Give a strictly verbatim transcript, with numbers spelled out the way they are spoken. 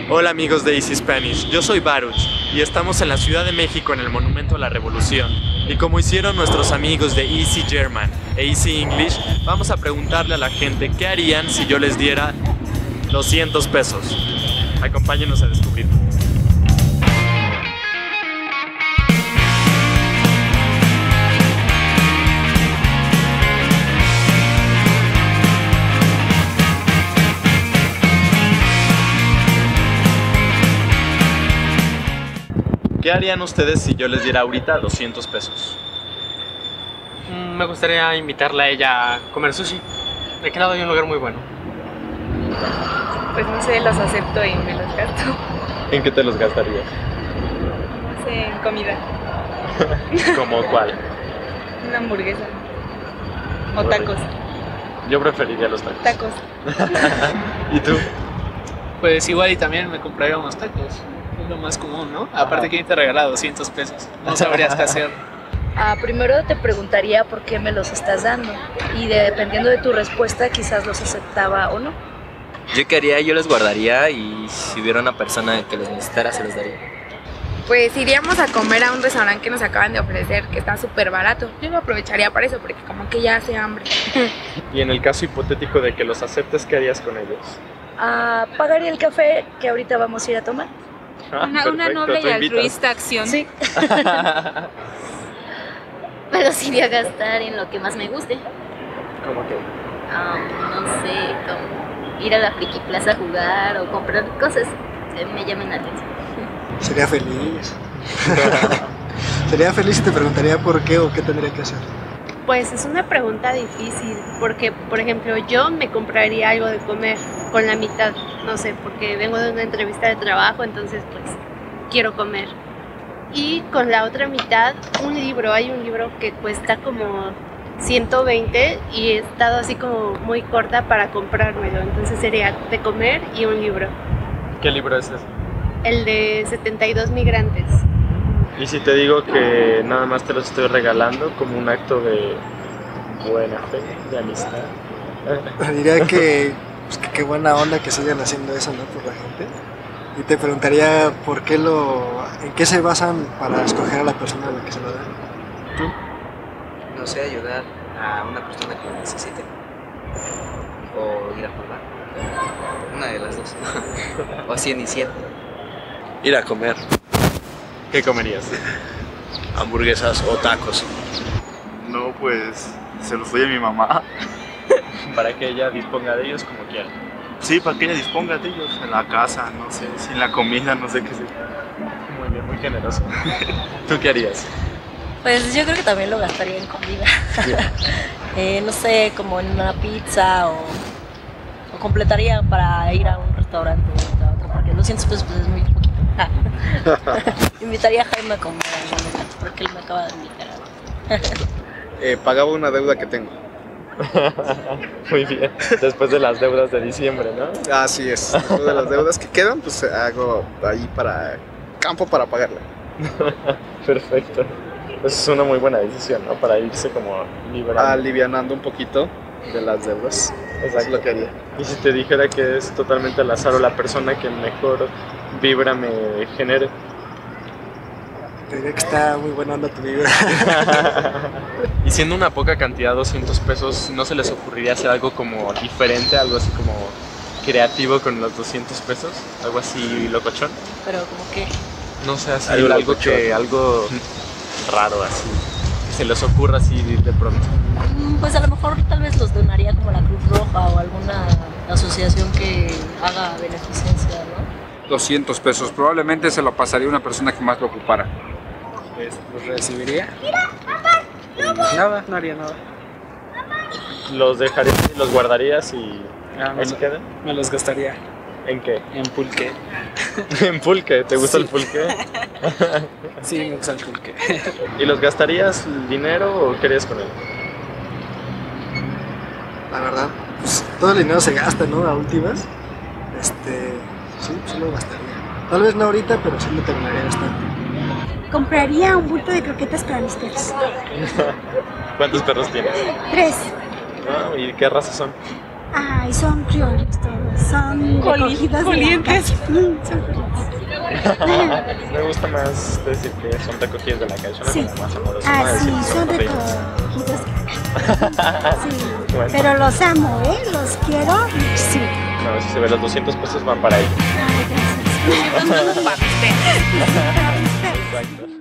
Hola amigos de Easy Spanish, yo soy Baruch y estamos en la Ciudad de México en el Monumento a la Revolución. Y como hicieron nuestros amigos de Easy German e Easy English, vamos a preguntarle a la gente qué harían si yo les diera doscientos pesos. Acompáñenos a descubrirlo. ¿Qué harían ustedes si yo les diera ahorita doscientos pesos? Mm, me gustaría invitarla a ella a comer sushi. De aquel lado hay un lugar muy bueno. Pues no sé, los acepto y me los gasto. ¿En qué te los gastarías? No sé, en comida. ¿Cómo cuál? Una hamburguesa. O tacos. Yo preferiría los tacos. Tacos. ¿Y tú? Pues igual y también me compraría unos tacos. Es lo más común, ¿no? Aparte, ¿quién te regala doscientos pesos? No sabrías qué hacer. Ah, primero te preguntaría por qué me los estás dando y de- dependiendo de tu respuesta quizás los aceptaba o no. Yo qué haría, yo los guardaría y si hubiera una persona que los necesitara se los daría. Pues iríamos a comer a un restaurante que nos acaban de ofrecer, que está súper barato. Yo lo aprovecharía para eso, porque como que ya hace hambre. Y en el caso hipotético de que los aceptes, ¿qué harías con ellos? Ah, pagaría el café que ahorita vamos a ir a tomar. Ah, Una, una perfecto, noble tú y invitas. altruista acción. Sí. Me los iría a gastar en lo que más me guste. ¿Cómo que? Ah, no sé, como ir a la Friki Plaza a jugar o comprar cosas que me llamen la atención. Sería feliz. Sería feliz y te preguntaría por qué o qué tendría que hacer. Pues es una pregunta difícil, porque por ejemplo yo me compraría algo de comer con la mitad, no sé, porque vengo de una entrevista de trabajo, entonces pues quiero comer. Y con la otra mitad un libro, hay un libro que cuesta como ciento veinte y he estado así como muy corta para comprármelo, entonces sería de comer y un libro, ¿Qué libro es ese? el de setenta y dos migrantes. Y si te digo que nada más te los estoy regalando como un acto de buena fe, de amistad. Diría que pues, que qué buena onda que sigan haciendo eso, ¿no? Por la gente. Y te preguntaría por qué lo, en qué se basan para escoger a la persona a la que se lo dan. No sé, ayudar a una persona que lo necesite. O ir a jugar. Una de las dos. O cien y cien. Ir a comer ¿Qué comerías? hamburguesas o tacos. No, pues se los doy a mi mamá. Para que ella disponga de ellos como quiera. Sí, para que ella disponga de ellos en la casa, no sé, sin la comida, no sé qué sé. Muy bien, muy generoso. ¿Tú qué harías? Pues yo creo que también lo gastaría en comida. Eh, no sé, como en una pizza o, o completaría para ir a un restaurante o a otro, porque doscientos pesos pues, es muy poquito. Invitaría a Jaime a comer algún lugar, porque él me acaba de invitar. Eh, pagaba una deuda que tengo. Muy bien. Después de las deudas de diciembre, ¿no? Así es, después de las deudas que quedan, pues hago ahí para campo para pagarla. Perfecto. Esa es una muy buena decisión, ¿no? Para irse como liberando. Alivianando un poquito de las deudas. Eso es lo que haría. Y si te dijera que es totalmente al azar o la persona que mejor vibra me genere. Te diría que está muy buena onda tu vida. Y siendo una poca cantidad, doscientos pesos, ¿no se les ocurriría hacer algo como diferente, algo así como creativo con los doscientos pesos? Algo así locochón. Pero como que No sé, así Algo algo, locochón. que, algo raro así, que se les ocurra así de pronto. mm, pues a lo mejor tal vez los donaría como la Cruz Roja o alguna asociación que haga beneficencia, ¿no? doscientos pesos, probablemente se lo pasaría a una persona que más lo ocupara. Pues los recibiría. Pues nada, no haría nada. Los dejarías y los guardarías y Ah, me, ahí se lo- quedan. me los gastaría ¿En qué? en pulque. ¿En pulque? ¿Te gusta Sí. el pulque? Sí, me gusta el pulque. ¿Y los gastarías el dinero o qué harías con él? La verdad, pues todo el dinero se gasta, ¿no? A últimas. Este, sí, sí lo gastaría. Tal vez no ahorita, pero sí lo terminaría gastando. Compraría un bulto de croquetas para mis perros. ¿Cuántos perros tienes? Tres. Ah, ¿y qué raza son? Ay, son criollos todos. Son Coli- recogidos de la colientes. calle. Mm, son Me gusta más decir que son recogidos de la calle, suena Sí. como más amoroso. Ah, ¿no? sí, Decir que son recogidos. recogidos. Sí, Bueno. pero los amo, ¿eh? Los quiero. Sí. No, si se ve, los doscientos pesos van para ellos. Ay, gracias. Exacto.